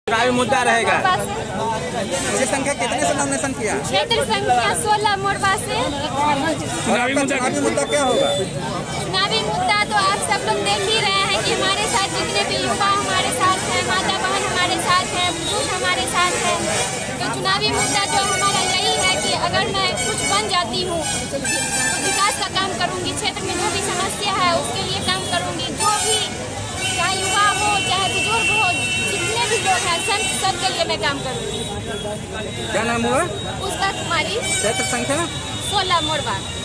चुनावी मुद्दा रहेगा। क्षेत्र संख्या कितने से नॉमिनेशन किया? क्षेत्र संख्या 16 मोरबा से। चुनावी मुद्दा क्या होगा? चुनावी मुद्दा तो आप सब लोग देख ही रहे हैं कि हमारे साथ जितने भी युवा हमारे साथ हैं, माता बहन हमारे साथ हैं, बुजुर्ग हमारे साथ हैं। तो चुनावी मुद्दा जो हमारा यही है कि अगर मैं कुछ बन जाती हूँ तो विकास का काम करूँगी, क्षेत्र में जो भी समस्या है उसके लिए काम करूँगी। जो भी चाहे युवा हो चाहे बुजुर्ग हो, जितने भी लोग हैं सबके लिए मैं काम करूँगी। क्या नाम हुआ? पुष्पा कुमारी। क्षेत्र संख्या 16 मोरबा।